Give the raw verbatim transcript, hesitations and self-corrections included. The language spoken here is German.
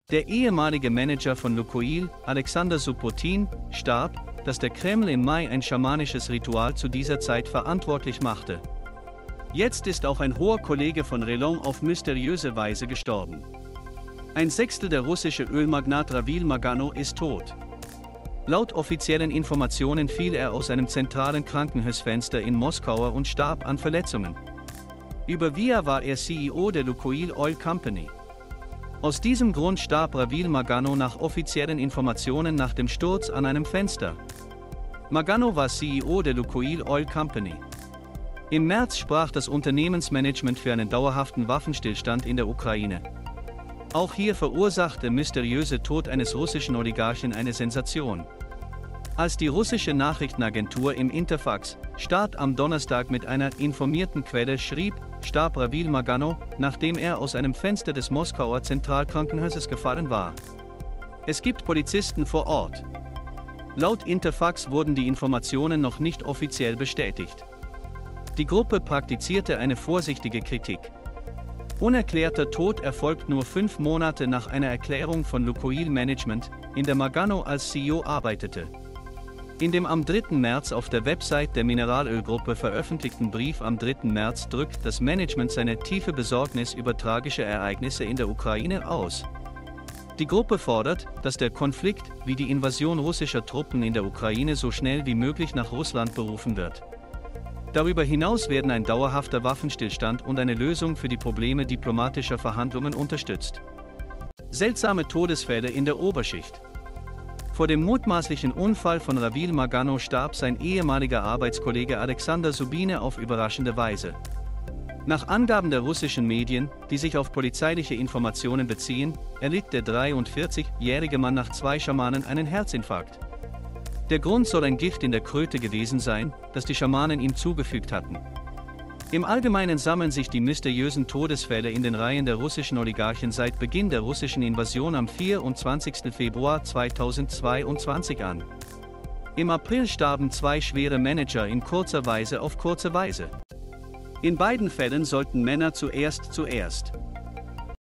Der ehemalige Manager von Lukoil, Alexander Subotin, starb, dass der Kreml im Mai ein schamanisches Ritual zu dieser Zeit verantwortlich machte. Jetzt ist auch ein hoher Kollege von Relon auf mysteriöse Weise gestorben. Ein Sechstel der russische Ölmagnat Ravil Magano ist tot. Laut offiziellen Informationen fiel er aus einem zentralen Krankenhausfenster in Moskau und starb an Verletzungen. Über Via war er C E O der Lukoil Oil Company. Aus diesem Grund starb Ravil Magano nach offiziellen Informationen nach dem Sturz an einem Fenster. Magano war C E O der Lukoil Oil Company. Im März sprach das Unternehmensmanagement für einen dauerhaften Waffenstillstand in der Ukraine. Auch hier verursachte der mysteriöse Tod eines russischen Oligarchen eine Sensation. Als die russische Nachrichtenagentur im Interfax Start am Donnerstag mit einer informierten Quelle schrieb, starb Ravil Magano, nachdem er aus einem Fenster des Moskauer Zentralkrankenhauses gefallen war. Es gibt Polizisten vor Ort. Laut Interfax wurden die Informationen noch nicht offiziell bestätigt. Die Gruppe praktizierte eine vorsichtige Kritik. Unerklärter Tod erfolgt nur fünf Monate nach einer Erklärung von Lukoil Management, in der Magano als C E O arbeitete. In dem am dritten März auf der Website der Mineralölgruppe veröffentlichten Brief am dritten März drückt das Management seine tiefe Besorgnis über tragische Ereignisse in der Ukraine aus. Die Gruppe fordert, dass der Konflikt, wie die Invasion russischer Truppen in der Ukraine so schnell wie möglich nach Russland berufen wird. Darüber hinaus werden ein dauerhafter Waffenstillstand und eine Lösung für die Probleme diplomatischer Verhandlungen unterstützt. Seltsame Todesfälle in der Oberschicht. Vor dem mutmaßlichen Unfall von Ravil Magano starb sein ehemaliger Arbeitskollege Alexander Subine auf überraschende Weise. Nach Angaben der russischen Medien, die sich auf polizeiliche Informationen beziehen, erlitt der dreiundvierzigjährige Mann nach zwei Schamanen einen Herzinfarkt. Der Grund soll ein Gift in der Kröte gewesen sein, das die Schamanen ihm zugefügt hatten. Im Allgemeinen sammeln sich die mysteriösen Todesfälle in den Reihen der russischen Oligarchen seit Beginn der russischen Invasion am vierundzwanzigsten Februar zweitausendzweiundzwanzig an. Im April starben zwei schwere Manager in kurzer Weise auf kurze Weise. In beiden Fällen sollten Männer zuerst zuerst